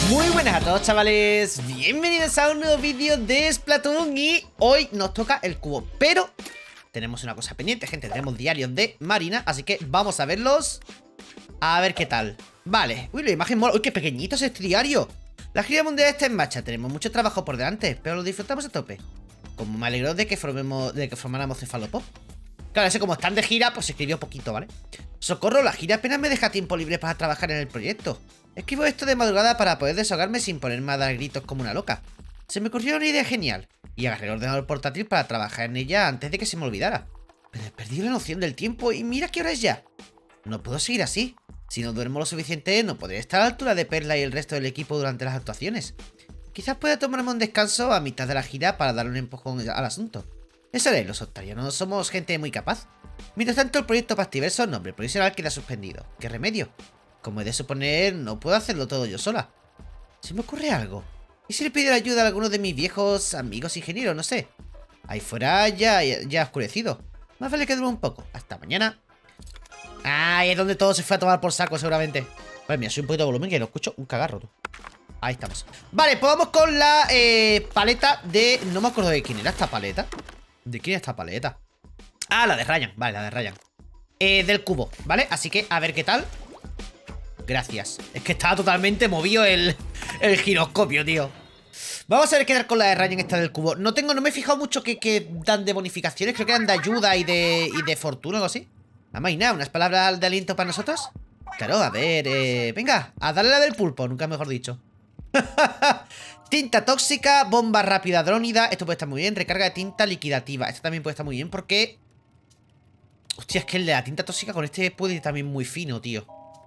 Muy buenas a todos, chavales, bienvenidos a un nuevo vídeo de Splatoon. Y hoy nos toca el cubo, pero tenemos una cosa pendiente, gente. Tenemos diarios de Marina, así que vamos a verlos. A ver qué tal. Vale, uy, la imagen mola. Uy, qué pequeñito es este diario. La gira mundial está en marcha, tenemos mucho trabajo por delante, pero lo disfrutamos a tope. Como me alegro de que formáramos Cefalopop. Claro, ese como están de gira, pues escribió poquito, ¿vale? Socorro, la gira apenas me deja tiempo libre para trabajar en el proyecto. Escribo esto de madrugada para poder desahogarme sin ponerme a dar gritos como una loca. Se me ocurrió una idea genial y agarré el ordenador portátil para trabajar en ella antes de que se me olvidara. Pero he perdido la noción del tiempo y mira qué hora es ya. No puedo seguir así. Si no duermo lo suficiente, no podré estar a la altura de Perla y el resto del equipo durante las actuaciones. Quizás pueda tomarme un descanso a mitad de la gira para darle un empujón al asunto. Eso es, los octarianos somos gente muy capaz. Mientras tanto, el proyecto Pastiverso, nombre provisional, queda suspendido. ¿Qué remedio? Como he de suponer, no puedo hacerlo todo yo sola. ¿Se me ocurre algo? ¿Y si le pido ayuda a alguno de mis viejos amigos ingenieros? No sé. Ahí fuera ya ha oscurecido. Más vale que dure un poco. Hasta mañana. Ahí es donde todo se fue a tomar por saco, seguramente. Vale, mira, soy un poquito de volumen que lo escucho un cagarro, tú. Ahí estamos. Vale, pues vamos con la paleta de... No me acuerdo de quién era esta paleta. ¿De quién es esta paleta? Ah, la de Ryan. Vale, la de Ryan. Del cubo, ¿vale? Así que a ver qué tal. Gracias. Es que estaba totalmente movido el giroscopio, tío. Vamos a ver qué tal con la de Ryan esta del cubo. No me he fijado mucho que dan de bonificaciones. Creo que dan de ayuda y de fortuna o algo así. Vamos, y nada, unas palabras de aliento para nosotros. Claro, a ver, venga, a darle la del pulpo, nunca mejor dicho. Tinta tóxica, bomba rápida drónida. Esto puede estar muy bien, recarga de tinta liquidativa. Esto también puede estar muy bien porque... Hostia, es que el de la tinta tóxica con este puede ir también muy fino, tío.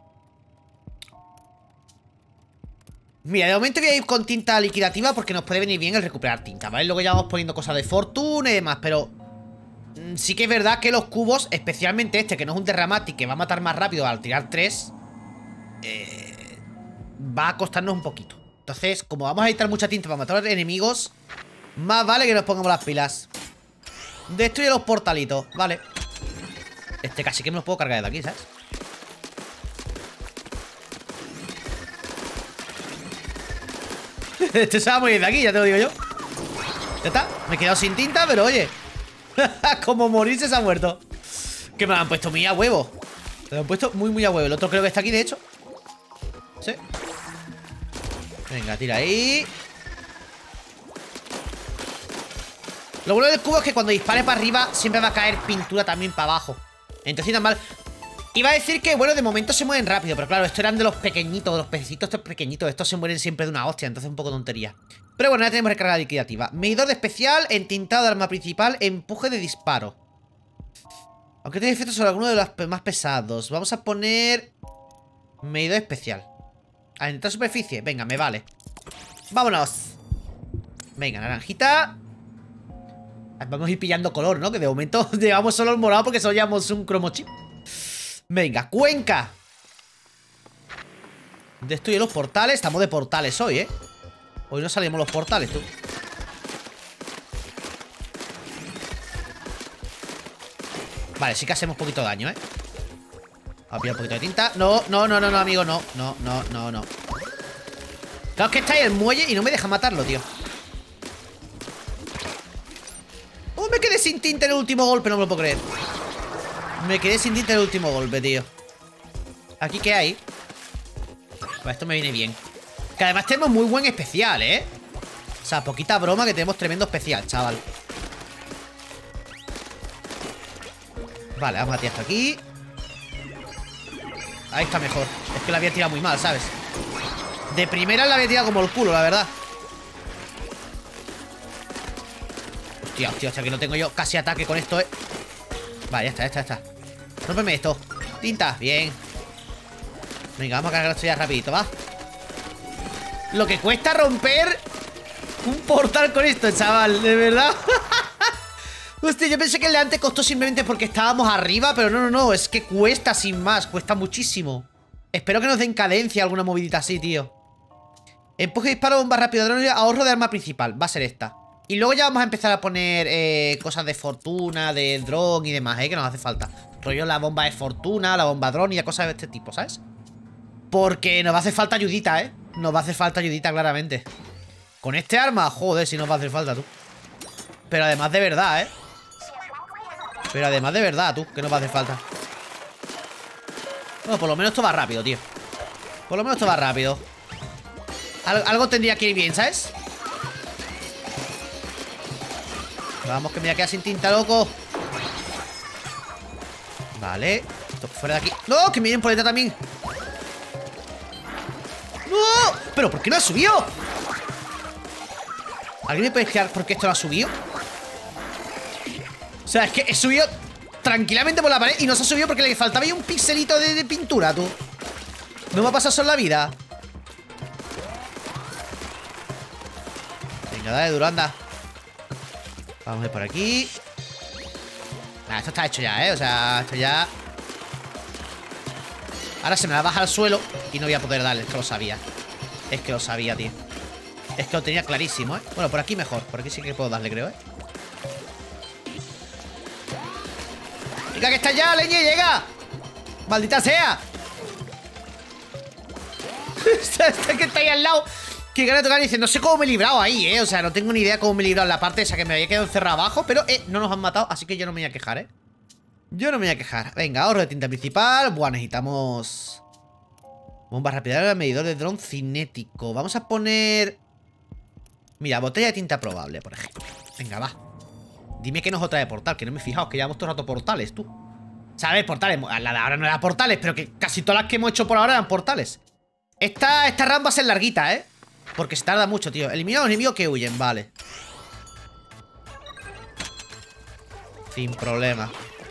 Mira, de momento voy a ir con tinta liquidativa porque nos puede venir bien el recuperar tinta, ¿vale? Luego ya vamos poniendo cosas de fortuna y demás, pero... sí que es verdad que los cubos, especialmente este, que no es un derramati, que va a matar más rápido al tirar 3, va a costarnos un poquito. Entonces, como vamos a necesitar mucha tinta para matar a los enemigos, más vale que nos pongamos las pilas. Destruye los portalitos, vale. Este casi que me los puedo cargar de aquí, ¿sabes? Este se va a morir de aquí, ya te lo digo yo. Ya está, me he quedado sin tinta, pero oye, como morirse se ha muerto. Que me lo han puesto muy a huevo. Me lo han puesto muy a huevo. El otro creo que está aquí, de hecho. Sí. Venga, tira ahí. Lo bueno del cubo es que cuando dispare para arriba siempre va a caer pintura también para abajo. Entonces nada mal. Iba a decir que, bueno, de momento se mueven rápido, pero claro, estos eran de los pequeñitos, de los pececitos estos pequeñitos. Estos se mueren siempre de una hostia, entonces un poco tontería. Pero bueno, ya tenemos recarga liquidativa. Medidor de especial, entintado de arma principal, empuje de disparo. Aunque tiene efectos sobre alguno de los más pesados. Vamos a poner... medidor especial. Alentar superficie, venga, me vale. Vámonos. Venga, naranjita. Vamos a ir pillando color, ¿no? Que de momento llevamos solo el morado porque solo llevamos un cromo chip. Venga, cuenca. Destruye los portales. Estamos de portales hoy, ¿eh? Hoy no salimos los portales, tú. Vale, sí que hacemos poquito de daño, ¿eh? Vamos a pillar un poquito de tinta. No, amigo, no. Claro, es que está ahí el muelle y no me deja matarlo, tío. Oh, me quedé sin tinta en el último golpe, no me lo puedo creer. Me quedé sin tinta en el último golpe, tío. ¿Aquí qué hay? Pues esto me viene bien. Que además tenemos muy buen especial, ¿eh? O sea, poquita broma que tenemos tremendo especial, chaval. Vale, vamos a tirar esto aquí. Ahí está mejor. Es que la había tirado muy mal, ¿sabes? De primera la había tirado como el culo, la verdad. Hostia, que no tengo yo casi ataque con esto, ¿eh? Vale, ya está. Rómpeme esto. Tinta, bien. Venga, vamos a cargar esto ya rapidito, ¿va? Lo que cuesta romper un portal con esto, chaval, de verdad. Hostia, yo pensé que el de antes costó simplemente porque estábamos arriba, pero no, es que cuesta sin más, cuesta muchísimo. Espero que nos den cadencia alguna movidita así, tío. Empuje, disparo, bomba rápida, dron, ahorro de arma principal, va a ser esta. Y luego ya vamos a empezar a poner cosas de fortuna, de dron y demás, que nos hace falta. Rollo la bomba de fortuna, la bomba dron y cosas de este tipo, ¿sabes? Porque nos va a hacer falta ayudita, Nos va a hacer falta ayudita, claramente. Con este arma, joder, si nos va a hacer falta, tú. Pero además de verdad, Pero además de verdad, tú, que nos va a hacer falta. Bueno, por lo menos esto va rápido, tío. Por lo menos esto va rápido. Algo tendría que ir bien, ¿sabes? Vamos, que me voy a quedar sin tinta, loco. Vale. Esto fuera de aquí. ¡No! Que me vienen por detrás también. ¡No! ¿Pero por qué no ha subido? ¿Alguien me puede explicar por qué esto no ha subido? O sea, es que he subido tranquilamente por la pared y no se ha subido porque le faltaba ahí un pixelito de pintura, tú. No me ha pasado eso en la vida. Venga, dale duro, anda. Vamos a ver por aquí. Esto está hecho ya, O sea, esto ya... Ahora se me va a bajar al suelo y no voy a poder darle. Es que lo sabía. Es que lo sabía, tío. Es que lo tenía clarísimo, Bueno, por aquí mejor. Por aquí sí que puedo darle, creo, ¡Llega que está ya, leñe! ¡Llega! ¡Maldita sea! Este que está ahí al lado. Que gana de tocar y dice, no sé cómo me he librado ahí, O sea, no tengo ni idea cómo me he librado en la parte esa que me había quedado encerrado abajo. Pero, no nos han matado, así que yo no me voy a quejar, Yo no me voy a quejar. Venga, ahorro de tinta principal. Buah, necesitamos... Bomba rápida, medidor de dron cinético. Vamos a poner... Mira, botella de tinta probable, por ejemplo. Venga, va. Dime que no es otra de portal, que no me he fijado, que llevamos todo el rato portales, tú. ¿Sabes? Portales. La de ahora no era portales, pero que casi todas las que hemos hecho por ahora eran portales. Esta run va a ser larguita, porque se tarda mucho, tío. Elimina a los enemigos que huyen, vale. Sin problema.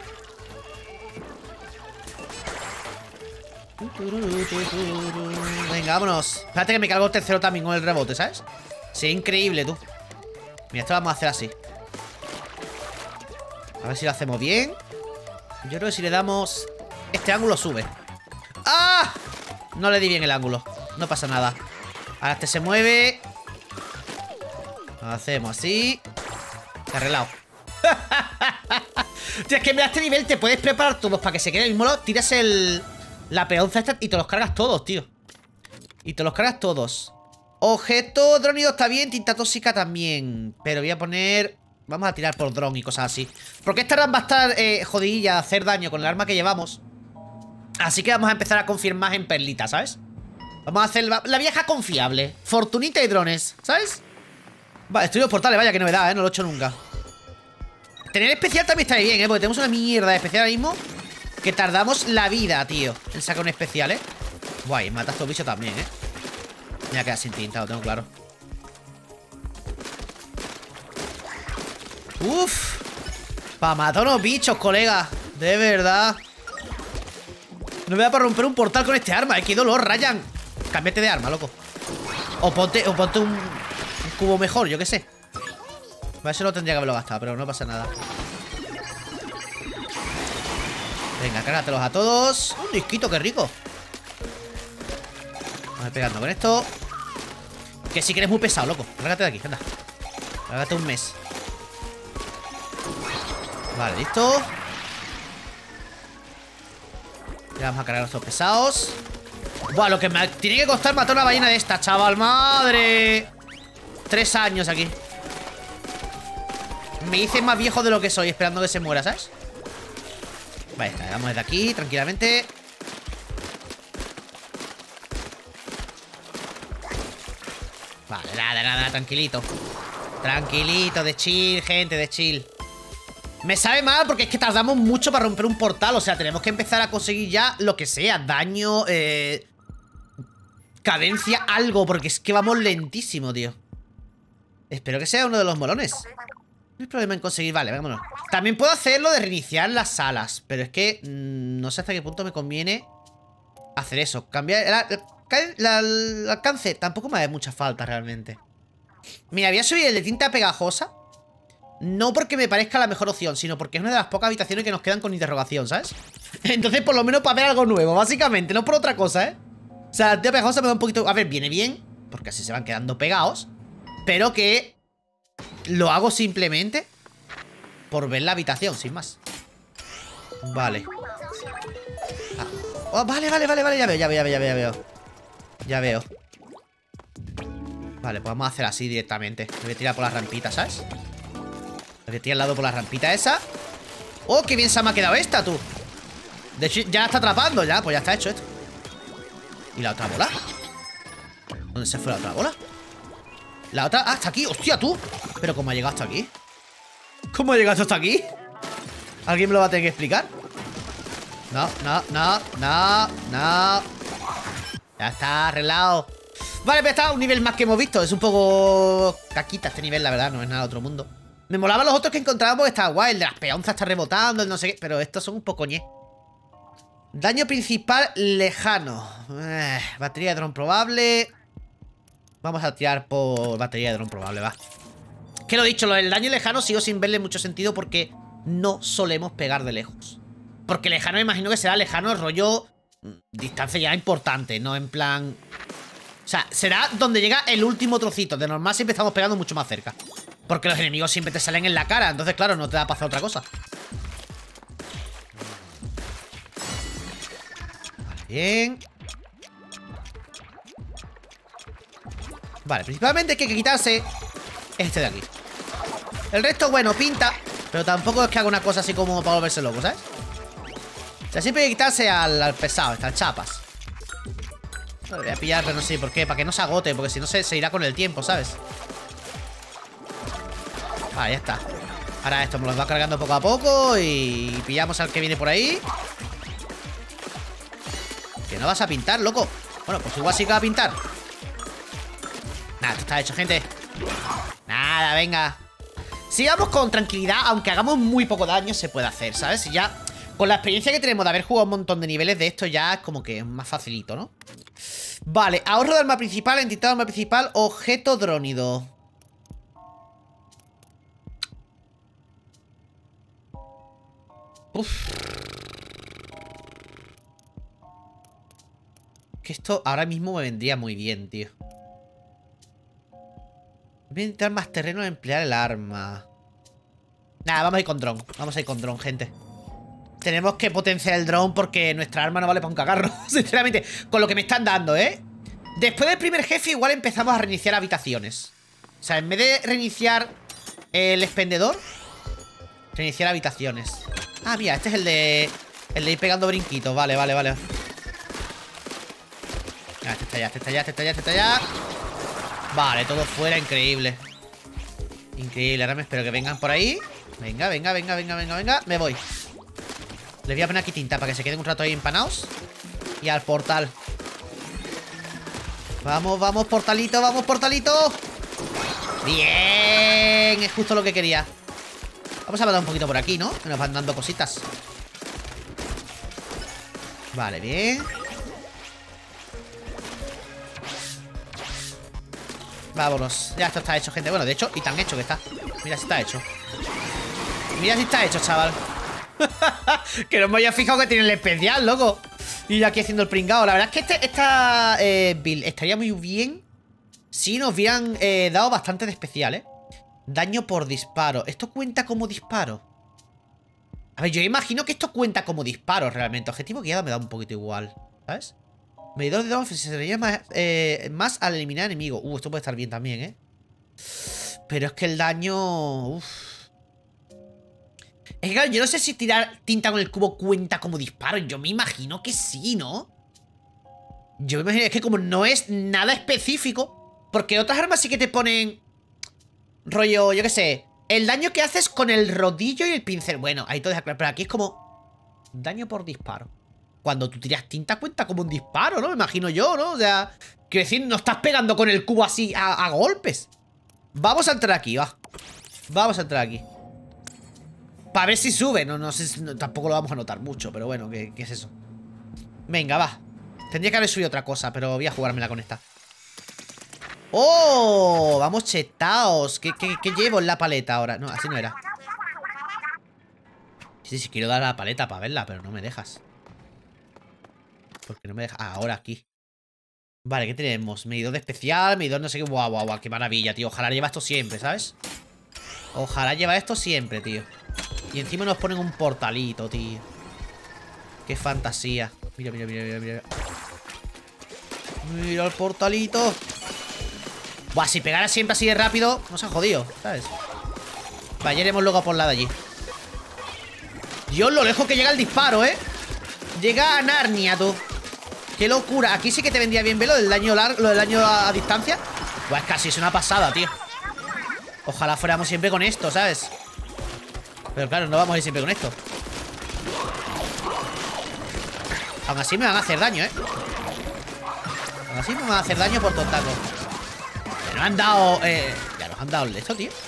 Venga, vámonos. Espérate que me cargo el tercero también con el rebote, ¿sabes? Sí, increíble, tú. Mira, esto lo vamos a hacer así. A ver si lo hacemos bien. Yo creo que si le damos... Este ángulo sube. ¡Ah! No le di bien el ángulo. No pasa nada. Ahora este se mueve. Hacemos así. Arreglado. Tío, es que a este nivel te puedes preparar todos para que se quede el mismo lado. Tiras la peonza esta y te los cargas todos, tío. Y te los cargas todos. Objeto dronido está bien, tinta tóxica también. Pero voy a poner... Vamos a tirar por dron y cosas así. Porque esta run va a estar jodidilla, hacer daño con el arma que llevamos. Así que vamos a empezar a confiar más en perlitas, ¿sabes? Vamos a hacer la vieja confiable. Fortunita y drones, ¿sabes? Vale, estudio portales, vaya, que novedad, no lo he hecho nunca. Tener especial también está bien, porque tenemos una mierda de especial ahora mismo que tardamos la vida, tío, en sacar un especial, Guay, matas a estos bichos también, Me voy a quedar sin tinta, lo tengo claro. Uf. Para matar a unos bichos, colega. De verdad. No me da para romper un portal con este arma. ¡Qué dolor, Ryan! Cámbiate de arma, loco. O ponte un cubo mejor, yo qué sé. A eso no tendría que haberlo gastado, pero no pasa nada. Venga, cárgatelos a todos. Un disquito, qué rico. Vamos pegando con esto. Que sí que eres muy pesado, loco. Lárgate de aquí, anda. Lárgate un mes. Vale, listo. Ya vamos a cargar a estos pesados. Buah, lo que me tiene que costar matar una ballena de esta, chaval. ¡Madre! 3 años aquí. Me hice más viejo de lo que soy, esperando que se muera, ¿sabes? Vale, está, vamos desde aquí, tranquilamente. Vale, nada, tranquilito. Tranquilito, de chill, gente, de chill. Me sabe mal porque es que tardamos mucho para romper un portal. O sea, tenemos que empezar a conseguir ya lo que sea. Daño, cadencia, algo. Porque es que vamos lentísimo, tío. Espero que sea uno de los molones. No hay problema en conseguir, vale, vámonos. También puedo hacerlo de reiniciar las salas. Pero es que no sé hasta qué punto me conviene hacer eso. Cambiar el alcance. Tampoco me hace mucha falta realmente. Mira, voy a subir el de tinta pegajosa. No porque me parezca la mejor opción, sino porque es una de las pocas habitaciones que nos quedan con interrogación, ¿sabes? Entonces, por lo menos para ver algo nuevo, básicamente. No por otra cosa, O sea, la tinta pegajosa me da un poquito... A ver, viene bien, porque así se van quedando pegados. Pero que lo hago simplemente por ver la habitación, sin más. Vale. Oh, vale, ya veo. Ya veo. Vale, pues vamos a hacer así directamente. Me voy a tirar por la rampita, ¿sabes? Me voy a tirar al lado por la rampita esa. ¡Oh, qué bien se me ha quedado esta, tú! De hecho, ya la está atrapando, ya. Pues ya está hecho esto. ¿Y la otra bola? ¿Dónde se fue la otra bola? La otra... Ah, está aquí. ¡Hostia, tú! ¿Pero cómo ha llegado hasta aquí? ¿Cómo ha llegado hasta aquí? ¿Alguien me lo va a tener que explicar? No. Ya está, arreglado. Vale, pero está un nivel más que hemos visto. Es un poco caquita este nivel, la verdad. No es nada de otro mundo. Me molaban los otros que encontrábamos. Está guay. El de las peonzas está rebotando, el no sé qué. Pero estos son un poco ñe. Daño principal lejano. Batería de dron probable. Vamos a tirar por batería de dron probable, va. Que lo dicho, lo del daño lejano sigo sin verle mucho sentido porque no solemos pegar de lejos. Porque lejano me imagino que será lejano rollo distancia ya importante, no en plan... O sea, será donde llega el último trocito. De normal siempre estamos pegando mucho más cerca. Porque los enemigos siempre te salen en la cara. Entonces, claro, no te da para hacer otra cosa. Vale, bien. Vale, principalmente hay que quitarse este de aquí. El resto, bueno, pinta. Pero tampoco es que haga una cosa así como para volverse loco, ¿sabes? O sea, siempre hay que quitarse al pesado, estas chapas. Lo voy a pillar, pero no sé por qué. Para que no se agote, porque si no se irá con el tiempo, ¿sabes? Vale, ya está. Ahora esto me los va cargando poco a poco. Y pillamos al que viene por ahí. Que no vas a pintar, loco. Bueno, pues igual sí que va a pintar. Nada, esto está hecho, gente. Nada, venga. Sigamos con tranquilidad. Aunque hagamos muy poco daño, se puede hacer, ¿sabes? Y ya, con la experiencia que tenemos de haber jugado un montón de niveles de esto, ya es como que es más facilito, ¿no? Vale, ahorro de arma principal, entidad de arma principal, objeto drónido. Uf. Que esto ahora mismo me vendría muy bien, tío. Voy a intentar más terreno de emplear el arma. Nada, vamos a ir con dron. Vamos a ir con dron, gente. Tenemos que potenciar el dron porque nuestra arma no vale para un cagarro. Sinceramente, con lo que me están dando, ¿eh? Después del primer jefe igual empezamos a reiniciar habitaciones. O sea, en vez de reiniciar el expendedor, reiniciar habitaciones. Ah, mira, este es el de ir pegando brinquitos. Vale. Ah, este está allá. Vale, todo fuera, increíble. Increíble, ahora me espero que vengan por ahí. Venga. Me voy. Les voy a poner aquí tinta para que se queden un rato ahí empanados. Y al portal. Vamos, portalito, Bien, es justo lo que quería. Vamos a matar un poquito por aquí, ¿no? Que nos van dando cositas. Vale, bien. Vámonos, ya esto está hecho, gente. Bueno, de hecho, y tan hecho que está. Mira si está hecho. Chaval. Que no me había fijado que tiene el especial, loco. Y yo aquí haciendo el pringao. La verdad es que esta build estaría muy bien si nos hubieran dado bastante de especial, ¿eh? Daño por disparo. ¿Esto cuenta como disparo? A ver, yo imagino que esto cuenta como disparo realmente. Objetivo guiado me da un poquito igual, ¿sabes? Medidor de daño se sería más al eliminar enemigo. Esto puede estar bien también, ¿eh? Pero es que el daño... Es que claro, yo no sé si tirar tinta con el cubo cuenta como disparo. Yo me imagino que sí, ¿no? Yo me imagino, es que como no es nada específico. Porque otras armas sí que te ponen rollo, yo qué sé, el daño que haces con el rodillo y el pincel. Bueno, ahí todo deja claro. Pero aquí es como daño por disparo. Cuando tú tiras tinta cuenta como un disparo, ¿no? Me imagino yo, ¿no? O sea, quiero decir, no estás pegando con el cubo así a golpes. Vamos a entrar aquí, va. Vamos a entrar aquí. Para ver si sube. No sé, tampoco lo vamos a notar mucho. Pero bueno, ¿qué es eso? Venga, va. Tendría que haber subido otra cosa, pero voy a jugármela con esta. ¡Oh! Vamos chetaos. ¿Qué llevo en la paleta ahora? No, así no era. Sí, quiero dar a la paleta para verla, pero no me dejas. Porque no me deja... Ah, ahora aquí. Vale, ¿qué tenemos? Medidor de especial, medidor no sé qué. Guau, qué maravilla, tío. Ojalá lleva esto siempre, ¿sabes? Ojalá lleva esto siempre, tío. Y encima nos ponen un portalito, tío. Qué fantasía. Mira. Mira el portalito. Buah, si pegara siempre así de rápido, nos ha jodido, ¿sabes? Vaya, iremos luego por la de allí. Dios, lo lejos que llega el disparo, ¿eh? Llega a Narnia, tú. Qué locura. Aquí sí que te vendría bien ver lo del daño largo, lo del daño a distancia. Pues casi es una pasada, tío. Ojalá fuéramos siempre con esto, ¿sabes? Pero claro, no vamos a ir siempre con esto. Aún así me van a hacer daño, ¿eh? Aún así me van a hacer daño por tontaco. Ya nos han dado... ya nos han dado el de esto, tío.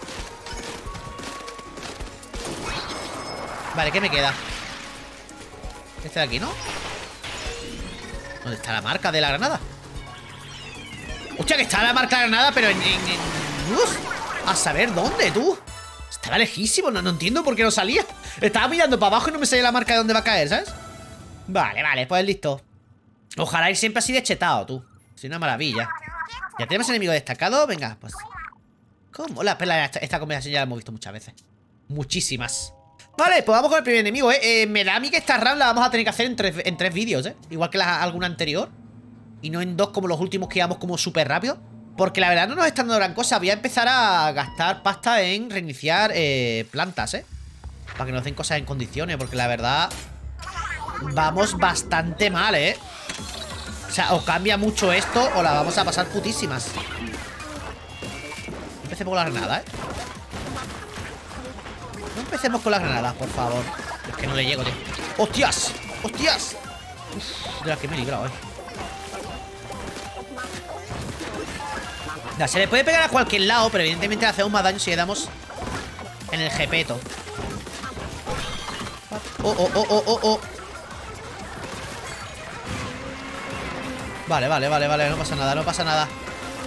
Vale, ¿qué me queda? Este de aquí, ¿no? ¿Dónde está la marca de la granada? Hostia, que está la marca de la granada, pero Uf, a saber dónde, tú. Estaba lejísimo, no entiendo por qué no salía. Estaba mirando para abajo y no me salía la marca de dónde va a caer, ¿sabes? Vale, pues listo. Ojalá ir siempre así de chetado, tú. Es una maravilla. Ya tenemos enemigo destacado, venga, pues. ¿Cómo? La pela, esta conversación ya la hemos visto muchas veces. Muchísimas. Vale, pues vamos con el primer enemigo, me da a mí que esta run la vamos a tener que hacer en tres vídeos, igual que alguna anterior. Y no en dos como los últimos que íbamos como súper rápido. Porque la verdad no nos está dando gran cosa. Voy a empezar a gastar pasta en reiniciar plantas, para que nos den cosas en condiciones. Porque la verdad vamos bastante mal, O sea, o cambia mucho esto o la vamos a pasar putísimas. Empecemos con la granada, No empecemos con las granadas, por favor. Es que no le llego, tío. ¡Hostias! ¡Hostias! Uf, de la que me he librado, Ya, se le puede pegar a cualquier lado, pero evidentemente le hacemos más daño si le damos en el jepeto. Oh. Vale, no pasa nada, no pasa nada.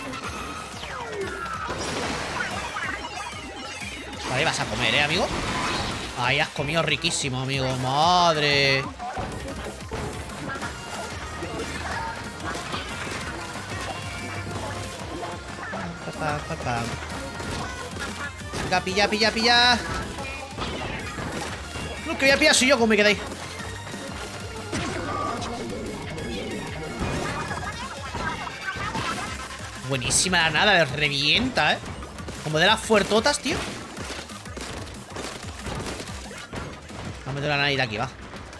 Vale, vas a comer, amigo. Ahí has comido riquísimo, amigo. Madre. Venga, pilla. Lo que voy a pillar soy yo, como me quedáis. Buenísima la nada, les revienta, Como de las fuertotas, tío. Vamos a meter la nariz aquí, va.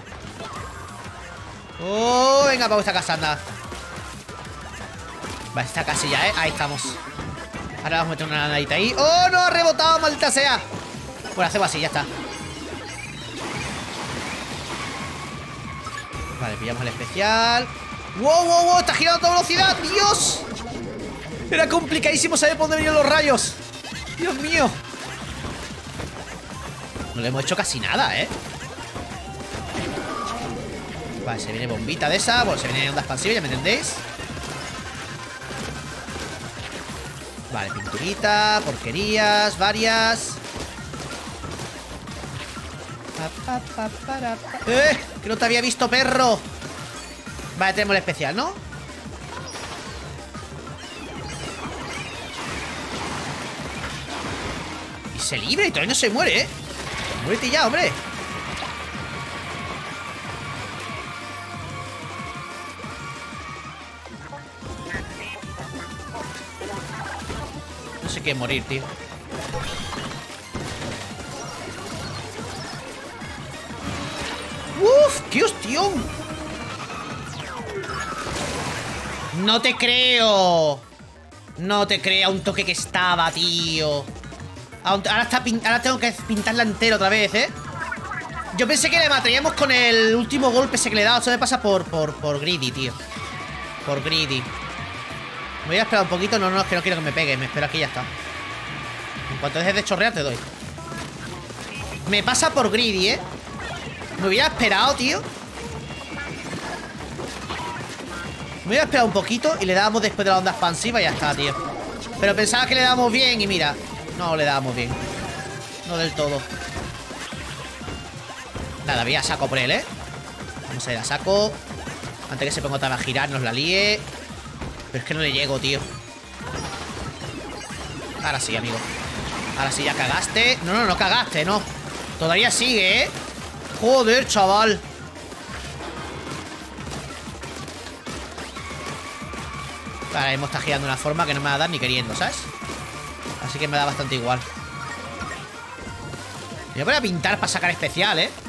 Oh, venga, para vuestra casa, anda. Va, esta casilla, ahí estamos. Ahora vamos a meter una nadita ahí. ¡Oh, no! Ha rebotado, maldita sea. Bueno, hacemos así, ya está. Vale, pillamos el especial. ¡Wow! Está girando a toda velocidad. ¡Dios! Era complicadísimo saber por dónde venían los rayos. ¡Dios mío! No le hemos hecho casi nada, Vale, se viene bombita de esa. Bueno, se viene onda expansiva, ya me entendéis. Vale, pinturita, porquerías, varias. Que no te había visto, perro. Vale, tenemos el especial, ¿no? Y se libra y todavía no se muere, Muérete ya, hombre. No sé qué morir, tío. ¡Uf! ¡Qué hostión! No te creo. No te creo, un toque que estaba, tío. Ahora tengo que pintarla entera otra vez, Yo pensé que le mataríamos con el último golpe ese que le he dado. Eso me pasa por greedy, tío. Por greedy. Me voy a esperar un poquito. No, es que no quiero que me pegue. Me espero aquí y ya está. En cuanto dejes de chorrear te doy. Me pasa por greedy, Me hubiera esperado, tío. Me voy a esperar un poquito y le damos después de la onda expansiva y ya está, tío. Pero pensaba que le damos bien y mira, no le damos bien. No del todo. Nada, voy a saco por él, Vamos a ir a saco. Antes que se ponga otra vez a girar, nos la líe. Pero es que no le llego, tío. Ahora sí, amigo. Ahora sí, ya cagaste. No cagaste, no. Todavía sigue, Joder, chaval. Vale, hemos está girando de una forma que no me va a dar ni queriendo, ¿sabes? Así que me da bastante igual. Me voy a pintar para sacar especial, ¿eh?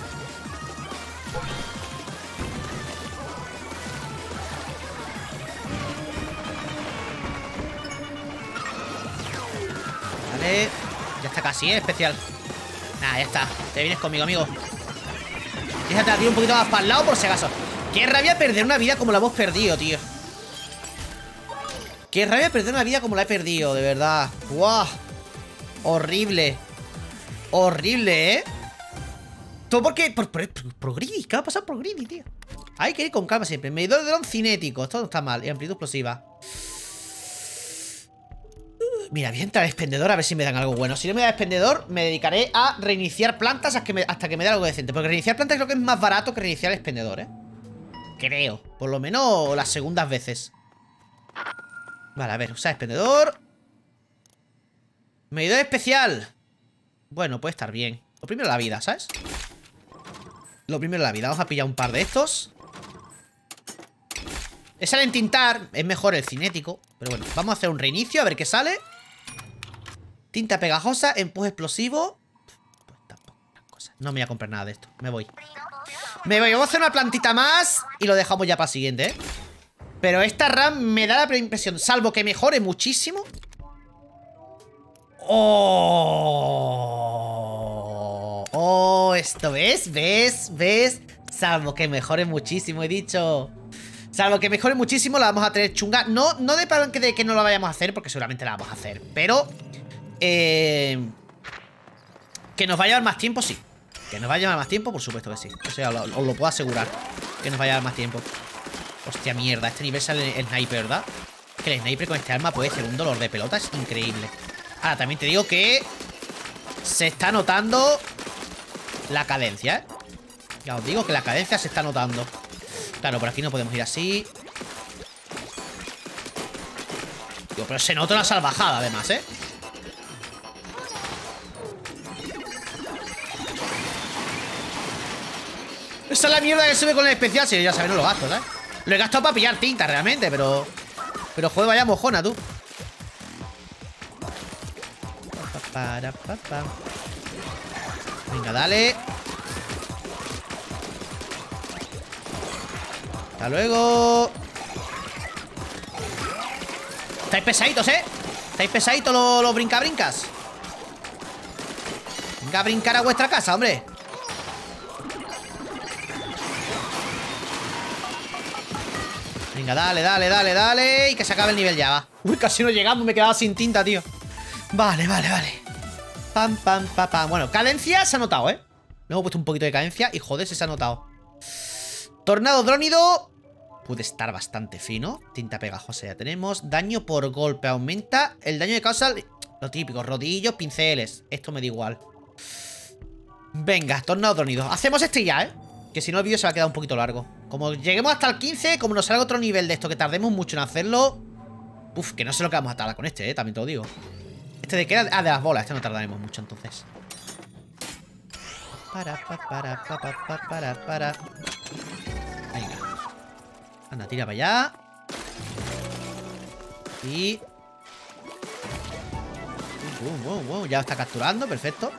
Vale. Ya está casi, ¿eh? Especial. Nah, ya está. Te vienes conmigo, amigo. Déjate la tiro un poquito más para el lado por si acaso. Qué rabia perder una vida como la hemos perdido, tío. Qué rabia perder una vida como la he perdido, de verdad. ¡Guau! Horrible. Horrible, ¿eh? Todo porque... Por greedy. ¿Qué va a pasar por greedy, tío? Hay que ir con calma siempre. Medidor de dron cinético. Esto no está mal. Y amplitud explosiva. Mira, voy a entrar al expendedor a ver si me dan algo bueno. Si no me da expendedor, me dedicaré a reiniciar plantas hasta que me dé algo decente. Porque reiniciar plantas creo que es más barato que reiniciar el expendedor, ¿eh? Creo. Por lo menos las segundas veces. Vale, a ver, usar expendedor. Medidor especial. Bueno, puede estar bien. Lo primero la vida, ¿sabes? Lo primero la vida. Vamos a pillar un par de estos. Es al entintar. Es mejor el cinético. Pero bueno, vamos a hacer un reinicio a ver qué sale. Tinta pegajosa, empuje explosivo. Pues tampoco una cosa. No me voy a comprar nada de esto. Me voy. Vamos a hacer una plantita más y lo dejamos ya para el siguiente, ¿eh? Pero esta RAM me da la impresión, salvo que mejore muchísimo. ¡Oh! Esto, ¿ves? Salvo que mejore muchísimo, he dicho. Salvo que mejore muchísimo, la vamos a tener chunga. No de plan de que no la vayamos a hacer, porque seguramente la vamos a hacer. Pero que nos va a llevar más tiempo, sí. Que nos va a llevar más tiempo, por supuesto que sí. O sea, os lo puedo asegurar. Que nos va a llevar más tiempo. Hostia mierda, este nivel sale el sniper, ¿verdad? Es que el sniper con este arma puede ser un dolor de pelota. Es increíble. Ahora, también te digo que se está notando la cadencia, ¿eh? Ya os digo que la cadencia se está notando. Claro, por aquí no podemos ir así. Digo, pero se nota una salvajada además, ¿eh? Esa es la mierda que sube con el especial. Si ya sabes, no lo gasto, ¿sabes? Lo he gastado para pillar tinta realmente, pero joder, vaya mojona, tú. Venga, dale. Hasta luego. Estáis pesaditos, ¿eh? Estáis pesaditos los brincabrincas. Venga a brincar a vuestra casa, hombre. Venga, dale. Y que se acabe el nivel ya, va. Uy, casi no llegamos, me he quedado sin tinta, tío. Vale. Pam. Bueno, cadencia se ha notado, ¿eh? Le hemos puesto un poquito de cadencia y joder, se ha notado. Tornado drónido. Puede estar bastante fino. Tinta pegajosa ya tenemos. Daño por golpe aumenta. El daño de causa, lo típico, rodillos, pinceles. Esto me da igual. Venga, tornado drónido. Hacemos este ya, ¿eh? Que si no el vídeo se va a quedar un poquito largo. Como lleguemos hasta el 15, como nos salga otro nivel de esto que tardemos mucho en hacerlo. Uf, que no sé lo que vamos a tardar con este, también te lo digo. Este de qué era, de las bolas. Este no tardaremos mucho entonces. Venga. Anda, tira para allá. Y... ya está capturando, perfecto.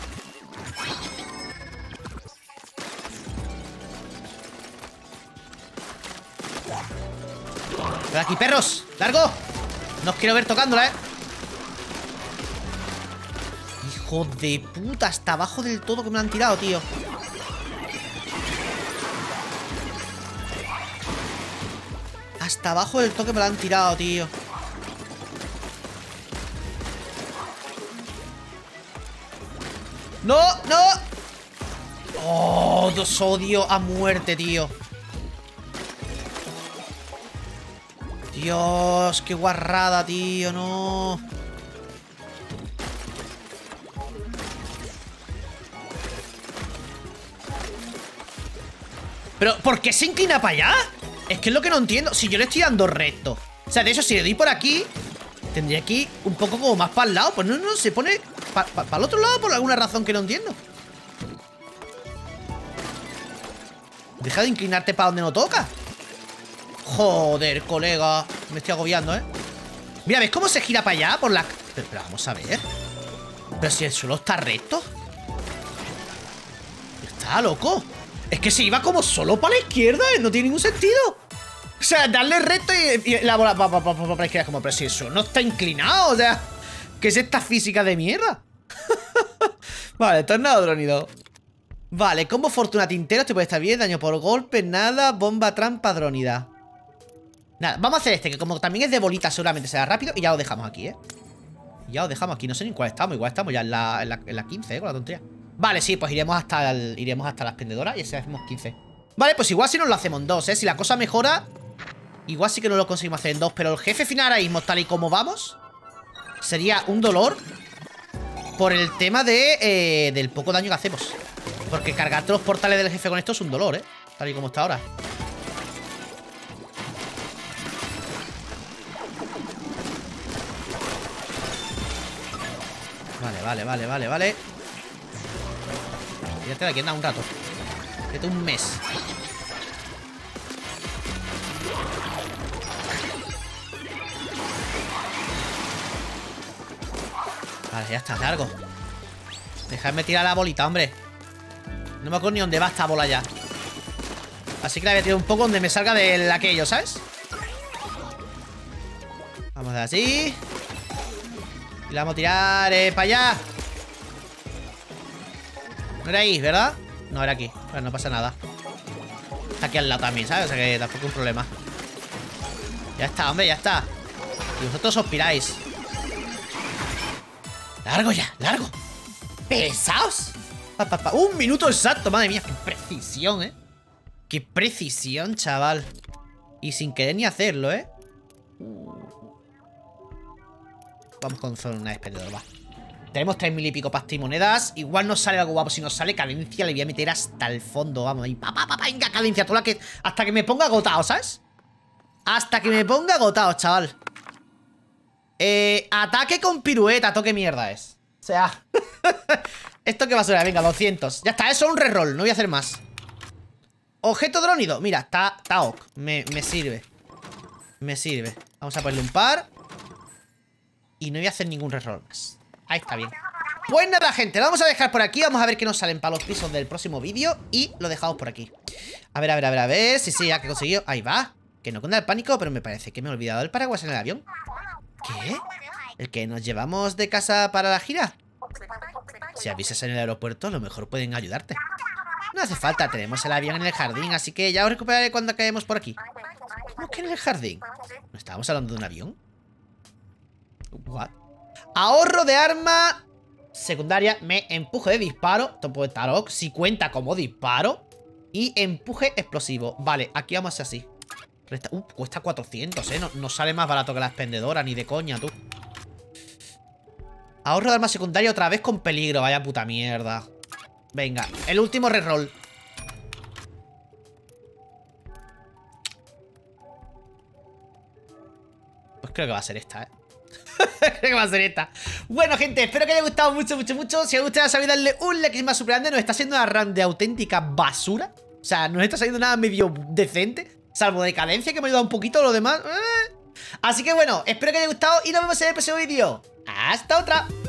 ¡Ven aquí, perros! ¡Largo! No os quiero ver tocándola, ¿eh? Hijo de puta, hasta abajo del todo que me lo han tirado, tío. Hasta abajo del todo que me lo han tirado, tío. ¡No! ¡Oh! Dos odio a muerte, tío. Dios, qué guarrada, tío, no. Pero, ¿por qué se inclina para allá? Es que es lo que no entiendo. Si yo le estoy dando recto. O sea, de hecho, si le doy por aquí, tendría que ir un poco como más para el lado. Pues no, se pone para el otro lado por alguna razón que no entiendo. Deja de inclinarte para donde no toca. Joder, colega. Me estoy agobiando, ¿eh? Mira, ¿ves cómo se gira para allá? Por la... Pero vamos a ver. Pero si el suelo está recto. Está loco. Es que se iba como solo para la izquierda, ¿eh? No tiene ningún sentido. O sea, darle recto y la bola para la izquierda. Como, pero si el suelo no está inclinado. O sea, ¿qué es esta física de mierda? Vale, tornado drónido. Vale, combo fortuna tintero. Este puede estar bien. Daño por golpe, nada. Bomba trampa drónida. Nada, vamos a hacer este, que como también es de bolita, seguramente será rápido. Y ya lo dejamos aquí, ¿eh? Ya lo dejamos aquí, no sé ni en cuál estamos. Igual estamos ya en la 15, con la tontería. Vale, sí, pues iremos hasta la expendedora y así hacemos 15. Vale, pues igual si nos lo hacemos en 2, ¿eh? Si la cosa mejora, igual sí que no lo conseguimos hacer en 2. Pero el jefe final ahora mismo, tal y como vamos, sería un dolor por el tema del poco daño que hacemos. Porque cargarte los portales del jefe con esto es un dolor, ¿eh? Tal y como está ahora. Vale. Quédate de aquí, anda un rato. Quédate un mes. Vale, ya está, largo. Dejadme tirar la bolita, hombre. No me acuerdo ni dónde va esta bola ya. Así que la voy a tirar un poco donde me salga de aquello, ¿sabes? Vamos de así. Y la vamos a tirar para allá. No era ahí, ¿verdad? No, era aquí. Bueno, no pasa nada. Está aquí al lado también, ¿sabes? O sea que tampoco es un problema. Ya está, hombre, ya está. Y vosotros os piráis. Largo ya, largo. ¡Pesaos! Un minuto exacto, madre mía. Qué precisión, ¿eh? Qué precisión, chaval. Y sin querer ni hacerlo, ¿eh? Vamos con zona expendedor, va. Tenemos 3000 y pico pastas y monedas. Igual nos sale algo guapo. Si nos sale cadencia, le voy a meter hasta el fondo. Vamos ahí. Venga, cadencia. Toda la que... Hasta que me ponga agotado, ¿sabes? Hasta que me ponga agotado, chaval. Ataque con pirueta. Toque mierda es. O sea... ¿Esto qué basura? Venga, 200. Ya está, eso es un reroll. No voy a hacer más. Objeto drónido. Mira, está ok. Me sirve. Me sirve. Vamos a ponerle un par. Y no voy a hacer ningún reroll más. Ahí está bien. Pues nada, gente, lo vamos a dejar por aquí. Vamos a ver qué nos salen para los pisos del próximo vídeo. Y lo dejamos por aquí. A ver. Sí, ya que he conseguido. Ahí va. Que no cunda el pánico, pero me parece que me he olvidado el paraguas en el avión. ¿Qué? ¿El que nos llevamos de casa para la gira? Si avisas en el aeropuerto, a lo mejor pueden ayudarte. No hace falta, tenemos el avión en el jardín. Así que ya os recuperaré cuando caemos por aquí. ¿Cómo que en el jardín? ¿No estábamos hablando de un avión? What? Ahorro de arma secundaria. Me empuje de disparo. Esto puede estar ok. Si cuenta como disparo. Y empuje explosivo. Vale, aquí vamos a hacer así. Cuesta 400, no sale más barato que la expendedora. Ni de coña, tú. Ahorro de arma secundaria otra vez con peligro. Vaya puta mierda. Venga, el último reroll. Pues creo que va a ser esta, Creo que va a ser esta. Bueno, gente, espero que haya gustado mucho. Si os gusta, ya sabéis darle un like más super grande. Nos está haciendo una run de auténtica basura. O sea, no está saliendo nada medio decente. Salvo decadencia, que me ha ayudado un poquito. Lo demás Así que bueno, espero que haya gustado y nos vemos en el próximo vídeo. ¡Hasta otra!